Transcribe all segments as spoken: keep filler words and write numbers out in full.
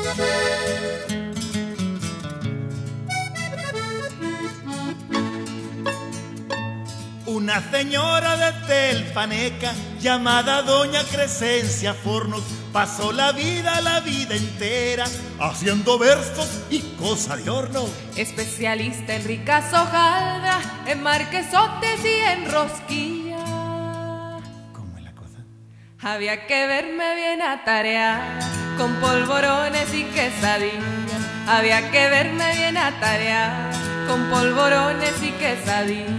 Una señora de Telpaneca llamada Doña Crescencia Fornos pasó la vida, la vida entera haciendo versos y cosa de horno. Especialista en ricas hojaldras, en marquesotes y en rosquilla. ¿Cómo es la cosa? Había que verme bien atareada con polvorones y quesadillas. Había que verme bien atareada con polvorones y quesadillas.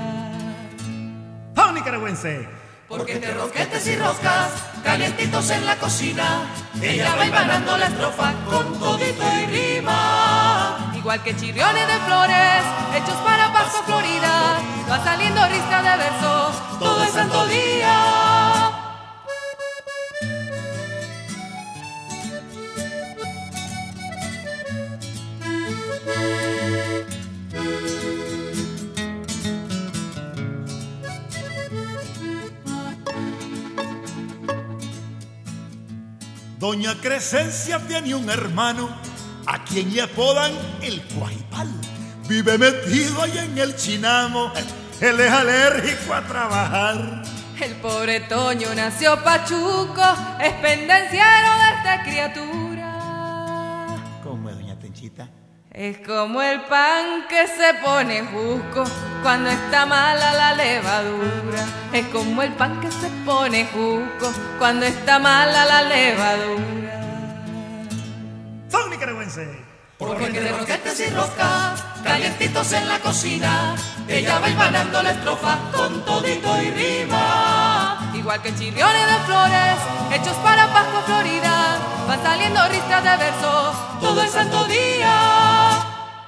¡Oh, nicaragüense! Porque entre rosquetes y roscas, calientitos en la cocina, ella va hilvanando la estrofa con todito y rima. Igual que chirriones de flores, hechos para Pascua Florida, va saliendo ristra de versos todo el santo día. Doña Crescencia tiene un hermano a quien le apodan el Cuajipal. Vive metido ahí en el chinamo, él es alérgico a trabajar. El pobre Toño nació pachuco, es pendenciero de esta criatura. ¿Cómo es, doña Tenchita? Es como el pan que se pone jusco cuando está mala la levadura. Es como el pan que se pone jusco cuando está mala la levadura. ¡Son nicaragüenses! Porque entre rosquetes y roscas, calientitos en la cocina, ella va hilvanando la estrofa con todito y rima. Igual que chirriones de flores, hechos para Pascua Florida, van saliendo ristras de versos todo el santo día.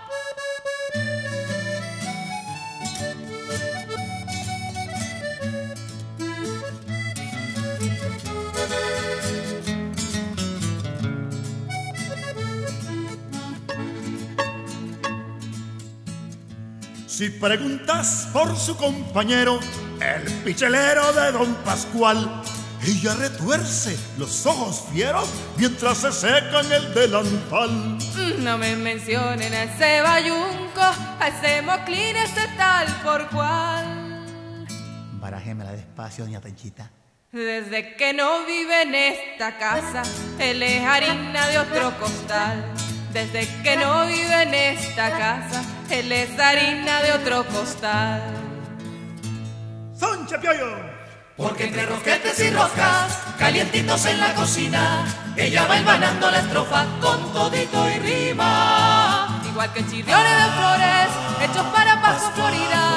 Si preguntas por su compañero, el pichelero de don Pascual, ella retuerce los ojos fieros mientras se seca en el delantal. No me mencionen a ese bayunco, a ese moclín, ese tal por cual. Barájemela despacio, doña Tenchita. Desde que no vive en esta casa, él es harina de otro costal. Desde que no vive en esta casa, él es harina de otro costal. ¡Son Chapioyo! Porque entre rosquetes y roscas, calientitos en la cocina, ella va hilvanando la estrofa con todito y rima. Igual que chirriones de flores, hechos para Pascua Florida,